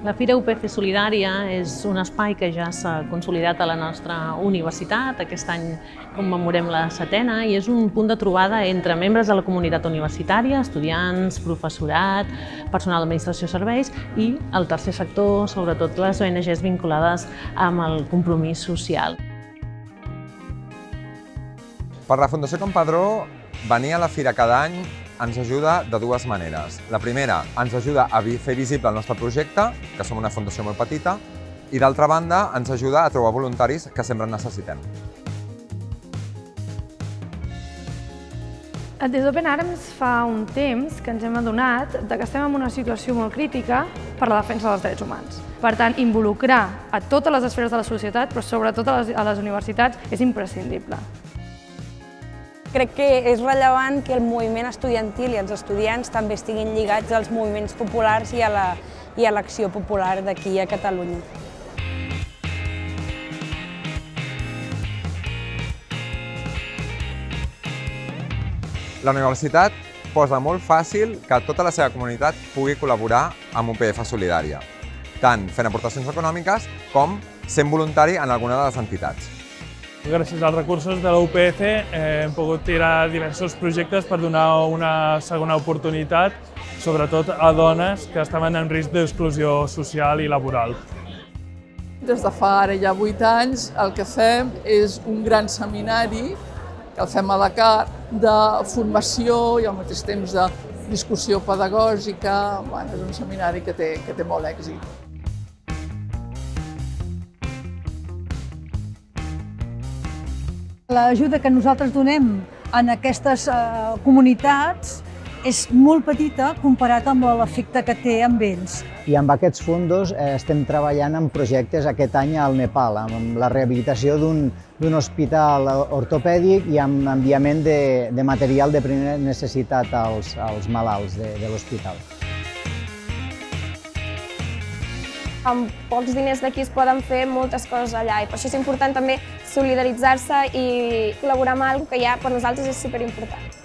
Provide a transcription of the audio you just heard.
La Fira UPF Solidària és un espai que ja s'ha consolidat a la nostra universitat. Aquest any commemorem la 7ª i és un punt de trobada entre membres de la comunitat universitària, estudiants, professorat, personal d'administració i serveis i el tercer sector, sobretot les ONGs vinculades amb el compromís social. Per la Fundació Campadró, venir a la fira cada any ens ajuda de dues maneres. La primera, ens ajuda a fer visible el nostre projecte, que som una fundació molt petita, i d'altra banda, ens ajuda a trobar voluntaris que sempre en necessitem. Des d'Open Arms fa un temps que ens hem adonat que estem en una situació molt crítica per la defensa dels drets humans. Per tant, involucrar a totes les esferes de la societat, però sobretot a les universitats, és imprescindible. Crec que és rellevant que el moviment estudiantil i els estudiants també estiguin lligats als moviments populars i a l'acció popular d'aquí a Catalunya. La universitat posa molt fàcil que tota la seva comunitat pugui col·laborar amb UPF Solidària, tant fent aportacions econòmiques com sent voluntari en alguna de les entitats. Gràcies als recursos de la UPF hem pogut tirar diversos projectes per donar una segona oportunitat, sobretot a dones que estaven en risc d'exclusió social i laboral. Des de fa ara ja 8 anys el que fem és un gran seminari, que el fem a la CAR, de formació i al mateix temps de discussió pedagògica. És un seminari que té molt èxit. L'ajuda que nosaltres donem en aquestes comunitats és molt petita comparat amb l'efecte que té amb ells. I amb aquests fons estem treballant en projectes aquest any al Nepal, amb la rehabilitació d'un hospital ortopèdic i amb enviament de material de primera necessitat als malalts de l'hospital. Amb pocs diners d'aquí es poden fer moltes coses allà i per això és important també solidaritzar-se i col·laborar amb alguna cosa que ja per nosaltres és superimportant.